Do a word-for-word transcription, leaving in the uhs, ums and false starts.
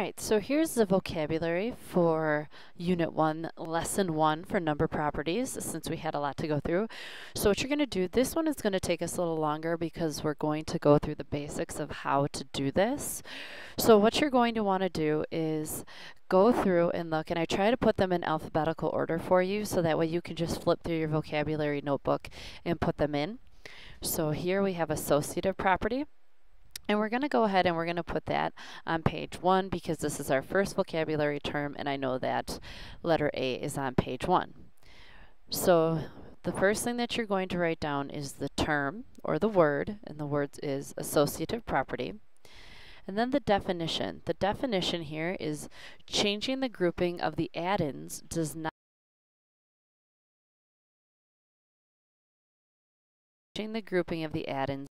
Alright, so here's the vocabulary for Unit one, Lesson one for number properties, since we had a lot to go through. So what you're going to do, this one is going to take us a little longer because we're going to go through the basics of how to do this. So what you're going to want to do is go through and look, and I try to put them in alphabetical order for you so that way you can just flip through your vocabulary notebook and put them in. So here we have associative property. And we're going to go ahead and we're going to put that on page one because this is our first vocabulary term, and I know that letter A is on page one. So the first thing that you're going to write down is the term or the word, and the word is associative property. And then the definition. The definition here is changing the grouping of the addends does not changing the grouping of the addends